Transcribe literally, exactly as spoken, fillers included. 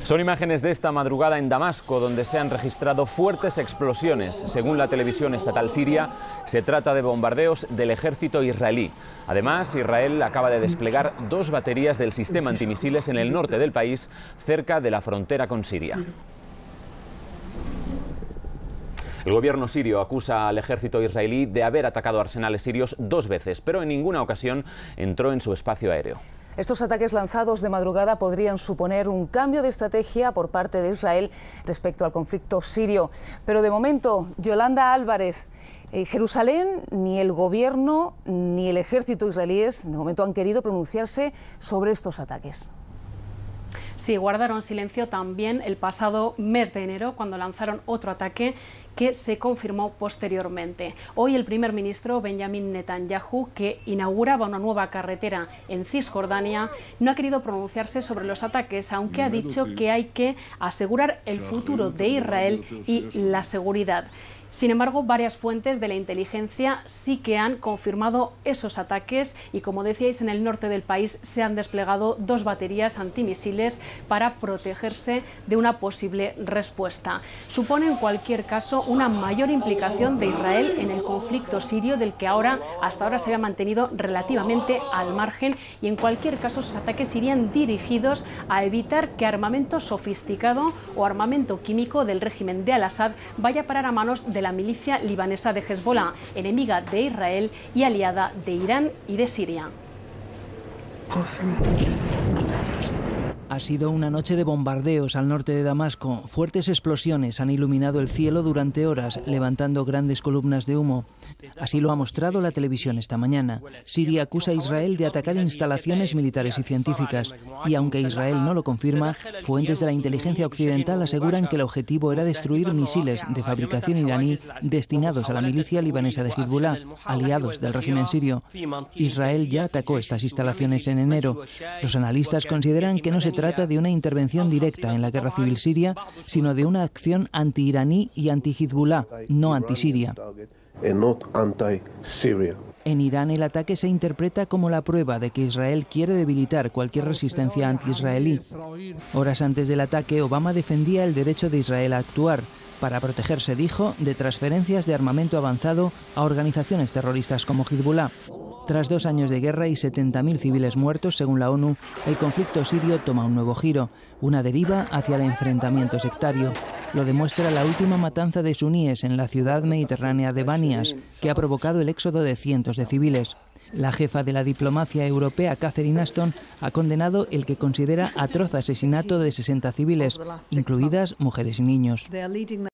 Son imágenes de esta madrugada en Damasco, donde se han registrado fuertes explosiones. Según la televisión estatal siria, se trata de bombardeos del ejército israelí. Además, Israel acaba de desplegar dos baterías del sistema antimisiles en el norte del país, cerca de la frontera con Siria. El gobierno sirio acusa al ejército israelí de haber atacado arsenales sirios dos veces, pero en ninguna ocasión entró en su espacio aéreo. Estos ataques lanzados de madrugada podrían suponer un cambio de estrategia por parte de Israel respecto al conflicto sirio. Pero de momento, Yolanda Álvarez, eh, Jerusalén, ni el gobierno ni el ejército israelíes de momento han querido pronunciarse sobre estos ataques. Sí, guardaron silencio también el pasado mes de enero, cuando lanzaron otro ataque que se confirmó posteriormente. Hoy el primer ministro Benjamin Netanyahu, que inauguraba una nueva carretera en Cisjordania, no ha querido pronunciarse sobre los ataques, aunque ha dicho que hay que asegurar el futuro de Israel y la seguridad. Sin embargo, varias fuentes de la inteligencia sí que han confirmado esos ataques y, como decíais, en el norte del país se han desplegado dos baterías antimisiles para protegerse de una posible respuesta. Supone, en cualquier caso, una mayor implicación de Israel en el conflicto sirio, del que ahora, hasta ahora se había mantenido relativamente al margen, y en cualquier caso esos ataques irían dirigidos a evitar que armamento sofisticado o armamento químico del régimen de Al-Assad vaya a parar a manos de la milicia libanesa de Hezbollah, enemiga de Israel y aliada de Irán y de Siria. Ha sido una noche de bombardeos al norte de Damasco. Fuertes explosiones han iluminado el cielo durante horas, levantando grandes columnas de humo. Así lo ha mostrado la televisión esta mañana. Siria acusa a Israel de atacar instalaciones militares y científicas. Y aunque Israel no lo confirma, fuentes de la inteligencia occidental aseguran que el objetivo era destruir misiles de fabricación iraní destinados a la milicia libanesa de Hezbollah, aliados del régimen sirio. Israel ya atacó estas instalaciones en enero. Los analistas consideran que no se trata de una intervención directa en la guerra civil siria, sino de una acción anti-iraní y anti-Hezbollah, no anti-Siria. En Irán el ataque se interpreta como la prueba de que Israel quiere debilitar cualquier resistencia anti-israelí. Horas antes del ataque, Obama defendía el derecho de Israel a actuar, para protegerse, dijo, de transferencias de armamento avanzado a organizaciones terroristas como Hezbollah. Tras dos años de guerra y setenta mil civiles muertos, según la ONU, el conflicto sirio toma un nuevo giro, una deriva hacia el enfrentamiento sectario. Lo demuestra la última matanza de suníes en la ciudad mediterránea de Banias, que ha provocado el éxodo de cientos de civiles. La jefa de la diplomacia europea, Catherine Ashton, ha condenado el que considera atroz asesinato de sesenta civiles, incluidas mujeres y niños.